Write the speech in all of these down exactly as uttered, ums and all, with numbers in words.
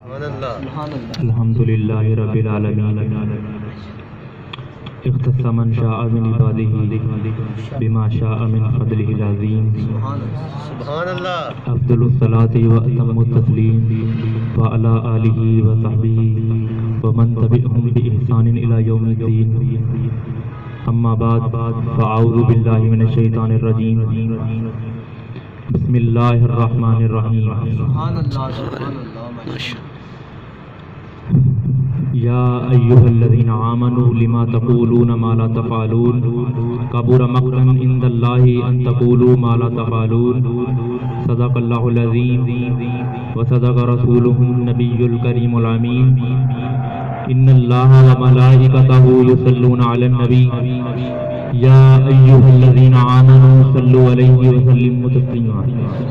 الحمد للہ رب العالمین اختص من شاء من عباده بما شاء من فضله العظیم سبحان اللہ افضل الصلاۃ و اتم التسلیم وعلى آلہ وصحبہ ومن تبعهم بإحسان الى یوم الدین اما بعد فاعوذ باللہ من الشیطان الرجیم بسم اللہ الرحمن الرحیم سبحان اللہ سبحان اللہ یا ایھا الذین آمنوا لما تقولون ما لا تفعلون کبر مقتا عند اللہ ان تقولوا ما لا تفعلون صدق اللہ العظیم وصدق رسولہ النبی الکریم الامین ان اللہ وملائکتہ یصلون علی النبی یا ایھا الذین آمنوا صلوا علیہ وسلموا تسلیما۔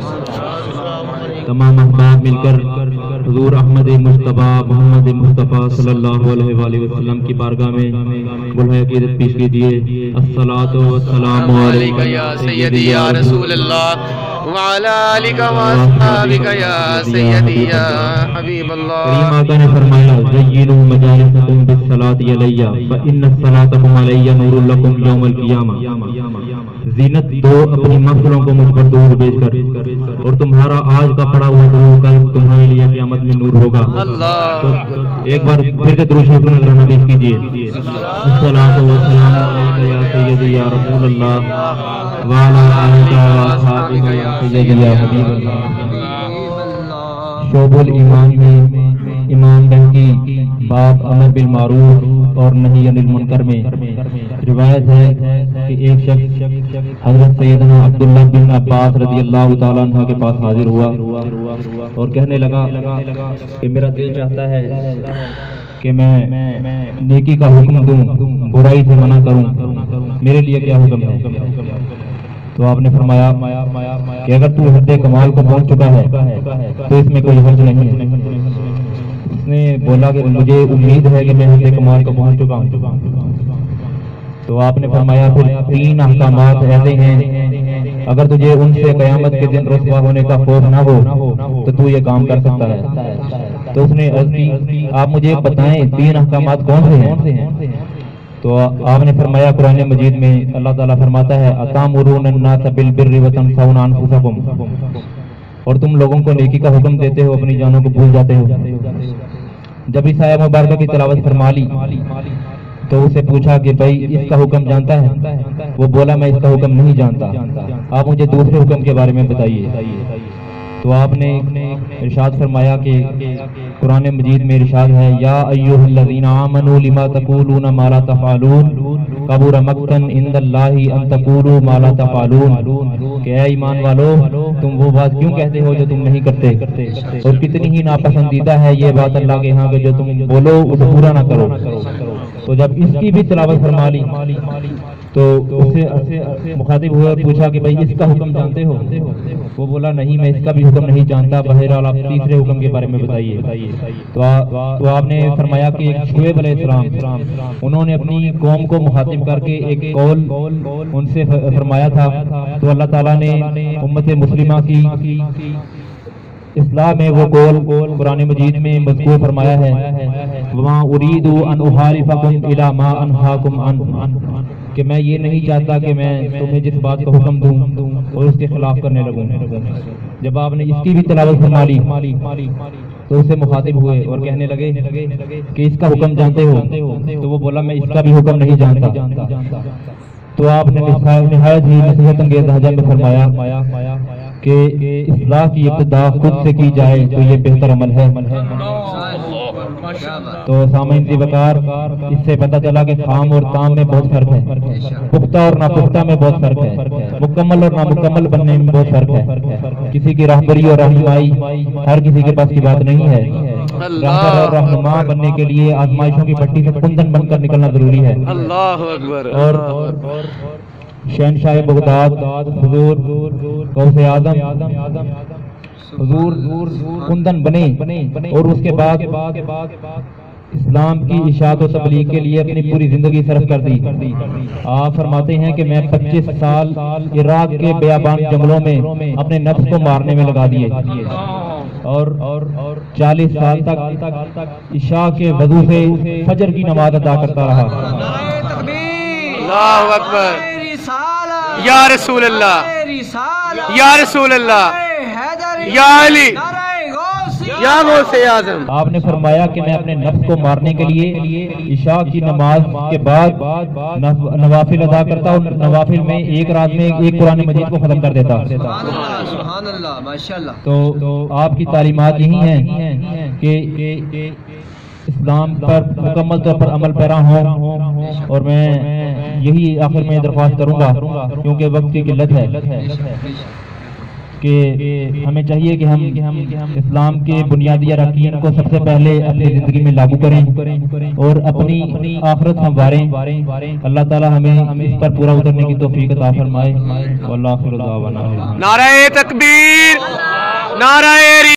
تمام احباب مل کر حضور احمد مصطفیٰ محمد مصطفیٰ صلی اللہ علیہ وآلہ وسلم کی بارگاہ میں بلند عقیدت پیش کیجیے۔ الصلاۃ والسلام علیک یا سیدی یا رسول اللہ وعلی آلک واصحابک یا سیدی یا حبیب اللہ۔ کریم آقا نے فرمایا زینوا مجالسکم بالصلاۃ علیہ فإن الصلاۃکم علیہ نور لکم یوم القیامہ۔ زینت دو اپنی محفلوں کو مجھ پر دور بھیج کر، اور تمہارا آج کا پڑا ہوا درود کل تمہارے لیے قیامت میں نور ہوگا۔ تو ایک بار پھر سے درود شریف نذرانہ پیش کیجیے۔ الصلاۃ والسلام علیک یا سیدی یا رسول اللہ وعلی آلک واصحابک یا سیدی یا حبیب اللہ۔ شعب الایمان میں امام بہنگی باب امر بالمعروف اور نہی عن المنکر میں روایت ہے کہ ایک شخص حضرت سیدنا عبداللہ بن عباس رضی اللہ تعالیٰ عنہ کے پاس حاضر ہوا اور کہنے لگا کہ میرا دل چاہتا ہے کہ میں نیکی کا حکم دوں، برائی سے منع کروں، میرے لیے کیا حکم ہے؟ تو آپ نے فرمایا کہ اگر تو حد کمال کو پہنچ چکا ہے تو اس میں کوئی حرج نہیں ہے۔ اس نے بولا کہ مجھے امید ہے کہ میں حد کمال کو پہنچ چکا ہوں۔ تو آپ نے فرمایا پھر تین احکامات ایسے ہیں اگر تجھے ان سے قیامت کے دن رسوا ہونے کا خوف نہ ہو تو تو یہ کام کر سکتا ہے۔ تو اس نے عرض کی آپ مجھے بتائیں تین احکامات کون سے ہیں؟ تو آپ نے فرمایا قرآن مجید میں اللہ تعالیٰ فرماتا ہے اَتَأْمُرُونَ النَّاسَ بِالْبِرِّ وَتَنْسَوْنَ أَنفُسَكُمْ، اور تم لوگوں کو نیکی کا حکم دیتے ہو اپنی جانوں کو بھول جاتے ہو۔ جب اس آیت مبارکہ کی تلاوت فرما لی تو اسے پوچھا کہ بھائی اس کا حکم جانتا ہے؟ وہ بولا میں اس کا حکم نہیں جانتا، آپ مجھے دوسرے حکم کے بارے میں بتائیے۔ تو آپ نے ارشاد فرمایا کہ قرآن مجید میں ارشاد ہے یا ایھا الذین آمنوا لما تقولون ما لا تفعلون کبر مقتا عند اللہ ان تقولوا ما لا تفعلون، کہ اے ایمان والو تم وہ بات کیوں کہتے ہو جو تم نہیں کرتے، اور کتنی ہی ناپسندیدہ ہے یہ بات اللہ کے ہاں کہ جو تم بولو اسے پورا نہ کرو۔ تو جب اس کی بھی تلاوت فرما لی تو اس سے مخاطب ہوئے اور پوچھا کہ بھائی اس کا حکم جانتے ہو؟ وہ بولا نہیں میں اس کا بھی حکم نہیں جانتا، بہرحال آپ تیسرے حکم کے بارے میں بتائیے۔ تو آپ نے فرمایا کہ ایک شعیب علیہ السلام انہوں نے اپنی قوم کو مخاطب کر کے ایک قول ان سے فرمایا تھا، تو اللہ تعالیٰ نے امت مسلمہ کی اصلاح میں وہ قول قرآن مجید میں مذکور فرمایا ہے وَمَا أُرِيدُ أَنْ أُخَالِفَكُمْ إِلَىٰ مَا أَنْهَاكُمْ عَنْهُ، کہ میں یہ نہیں چاہتا کہ میں تمہیں جس بات کا حکم دوں اور اس کے خلاف کرنے لگوں۔ جب آپ نے اس کی بھی تلاوت فرما لی تو اس سے مخاطب ہوئے اور کہنے لگے کہ اس کا حکم جانتے ہو؟ تو وہ بولا میں اس کا بھی حکم نہیں جانتا۔ تو آپ نے نہایت ہی نصیحت انگیز لہجہ میں فرمایا کہ اصلاح کی ابتدا خود سے کی جائے تو یہ بہتر عمل ہے۔ تو سامعین کی وقار اس سے پتہ چلا کہ خام اور تام میں بہت فرق ہے، پختہ اور ناپختہ میں بہت فرق ہے، مکمل اور نامکمل بننے میں بہت فرق ہے۔ کسی کی راہبری اور رہنمائی ہر کسی کے پاس کی بات نہیں ہے۔ راہبر اور رہنما بننے کے لیے آزمائشوں کی پٹی سے کندن بن کر نکلنا ضروری ہے۔ اللہ اکبر۔ اور شہنشاہ بغداد حضور غوث اعظم حضور کندن بنے اور اس کے بعد اسلام کی اشاعت و تبلیغ کے لیے اپنی پوری زندگی صرف کر دی۔ آپ فرماتے ہیں کہ میں پچیس سال عراق کے بیابان جنگلوں میں اپنے نفس کو مارنے میں لگا دیے، اور چالیس سال تک عشاء کے وضو سے فجر کی نماز ادا کرتا رہا. اللہ اکبر. یا رسول اللہ یا رسول اللہ یا علی یا غوث اعظم. آپ نے فرمایا کہ میں اپنے نفس کو مارنے کے لیے عشاء کی نماز کے بعد نوافل ادا کرتا اور نوافل میں ایک رات میں ایک قرآن مجید کو ختم کر دیتا. سبحان اللہ ماشاءاللہ. تو آپ کی تعلیمات یہی ہیں کہ اسلام پر مکمل طور پر عمل پیرا ہوں، اور میں یہی آخر میں درخواست کروں گا کیونکہ وقت کی قلت ہے کہ ہمیں چاہیے کہ ہم اسلام کے بنیادی اراکین کو سب سے پہلے اپنی زندگی میں لاگو کریں اور اپنی آخرت سنواریں. اللہ تعالی ہمیں اس پر پورا اترنے کی توفیق عطا فرمائے. واللہ آخر دعوانا. نعرہ تکبیر، نعرہ